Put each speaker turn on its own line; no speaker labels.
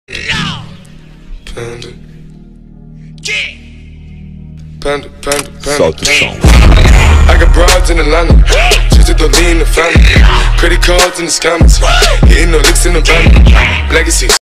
Panda. Panda, panda, panda.
Solta o som.
I got broads in Atlanta, just to lean the family. Credit cards in the scammers, hitting no licks in the van. Legacy.